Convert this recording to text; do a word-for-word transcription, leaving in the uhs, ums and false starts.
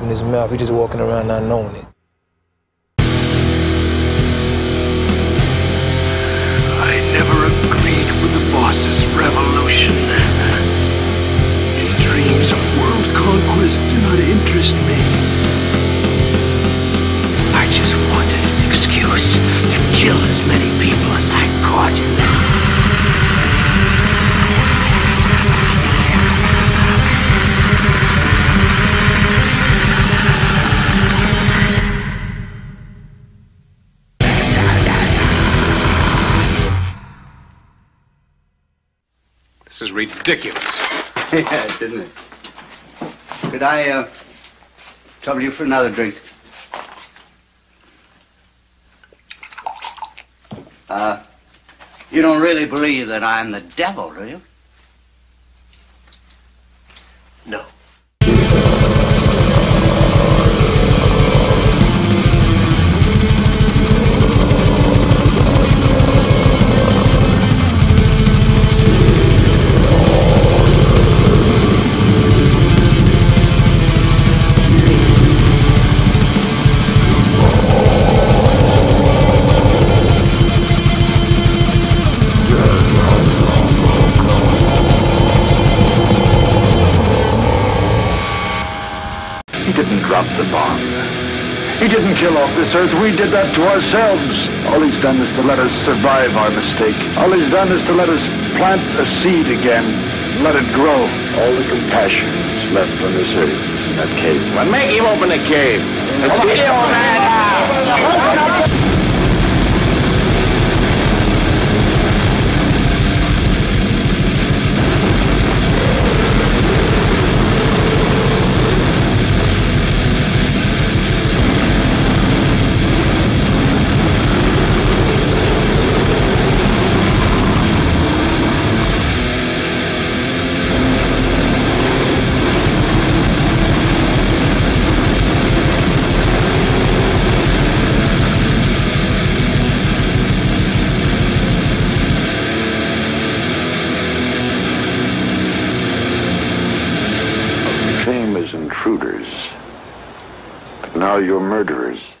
open his mouth. He's just walking around not knowing it. I never agreed with the boss's revolution. His dreams of world conquest do not interest me. I just wanted an excuse to kill as many people as I could. This is ridiculous. Yeah, didn't it? Could I, uh, trouble you for another drink? Uh, you don't really believe that I'm the devil, do you? No. He didn't drop the bomb. He didn't kill off this earth. We did that to ourselves. All he's done is to let us survive our mistake. All he's done is to let us plant a seed again, let it grow. All the compassion is left on this earth is in that cave. Well, make him open the cave. Let's see the old man now. As intruders, but now you're murderers.